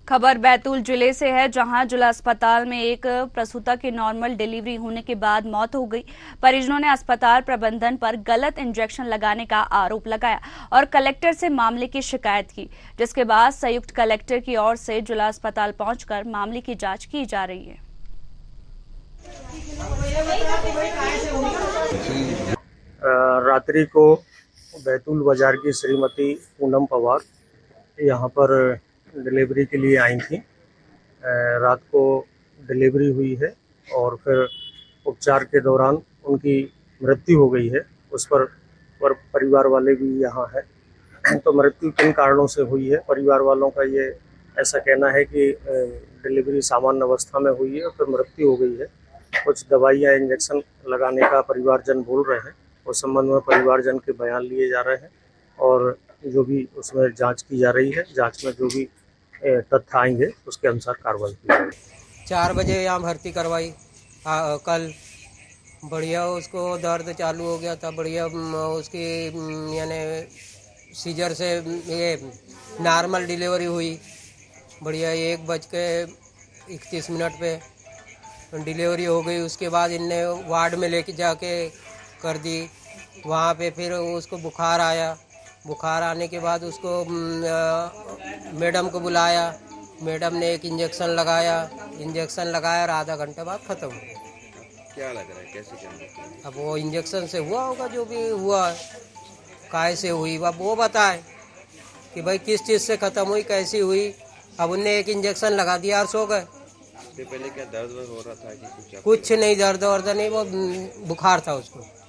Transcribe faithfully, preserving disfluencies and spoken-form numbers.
खबर बैतूल जिले से है, जहां जिला अस्पताल में एक प्रसूता की नॉर्मल डिलीवरी होने के बाद मौत हो गई। परिजनों ने अस्पताल प्रबंधन पर गलत इंजेक्शन लगाने का आरोप लगाया और कलेक्टर से मामले की शिकायत की, जिसके बाद संयुक्त कलेक्टर की ओर से जिला अस्पताल पहुंचकर मामले की जांच की जा रही है। रात्रि को बैतूल बाजार की श्रीमती पूनम पवार यहाँ पर डिलीवरी के लिए आई थी। रात को डिलीवरी हुई है और फिर उपचार के दौरान उनकी मृत्यु हो गई है। उस पर, पर परिवार वाले भी यहाँ हैं। तो मृत्यु किन कारणों से हुई है, परिवार वालों का ये ऐसा कहना है कि डिलीवरी सामान्य अवस्था में हुई है और फिर मृत्यु हो गई है। कुछ दवाइयाँ इंजेक्शन लगाने का परिवारजन बोल रहे हैं। उस संबंध में परिवारजन के बयान लिए जा रहे हैं और जो भी उसमें जांच की जा रही है। जांच में जो भी तथ्य आएंगे उसके अनुसार कार्रवाई की जाएगी। चार बजे यहाँ भर्ती करवाई आ, कल बढ़िया उसको दर्द चालू हो गया था। बढ़िया उसकी यानी सीजर से ये नॉर्मल डिलीवरी हुई। बढ़िया एक बज के इकतीस मिनट पे डिलीवरी हो गई। उसके बाद इनने वार्ड में लेके जाके कर दी। वहाँ पे फिर उसको बुखार आया। बुखार आने के बाद उसको मैडम को बुलाया। मैडम ने एक इंजेक्शन लगाया। इंजेक्शन लगाया और आधा घंटे बाद ख़त्म हो गया। क्या लग रहा है, कैसे क्या? अब वो इंजेक्शन से हुआ होगा, जो भी हुआ काहे से हुई अब वो बताए कि भाई किस चीज़ से ख़त्म हुई, कैसी हुई। अब उनने एक इंजेक्शन लगा दिया और सो गए। इससे पहले क्या दर्द हो रहा था कि कुछ? कुछ नहीं, दर्द वर्द नहीं, वो बुखार था उसको।